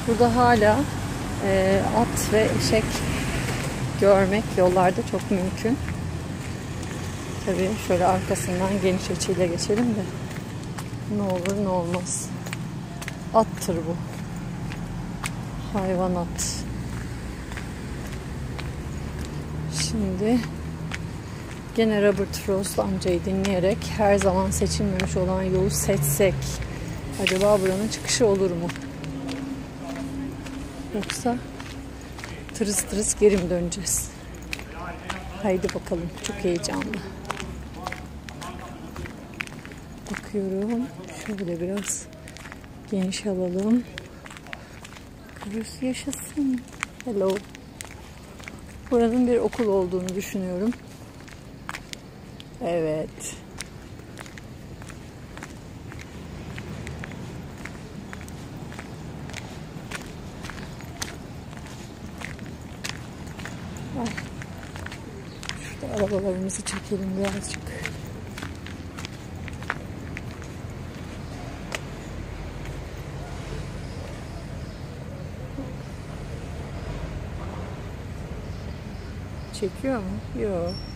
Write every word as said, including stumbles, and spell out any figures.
Burada hala e, at ve eşek görmek yollarda çok mümkün. Tabii şöyle arkasından geniş açıyla geçelim de ne olur ne olmaz. Attır bu. Hayvanat. Şimdi gene Robert Frost amcayı dinleyerek her zaman seçilmemiş olan yolu seçsek acaba buranın çıkışı olur mu? Yoksa tırıs tırıs geri mi döneceğiz? Haydi bakalım. Çok heyecanlı. Bakıyorum. Şöyle biraz geniş alalım. Burası yaşasın. Hello. Buranın bir okul olduğunu düşünüyorum. Evet. Ay. Şurada arabalarımızı çekelim birazcık. Çekiyor mu? Yok.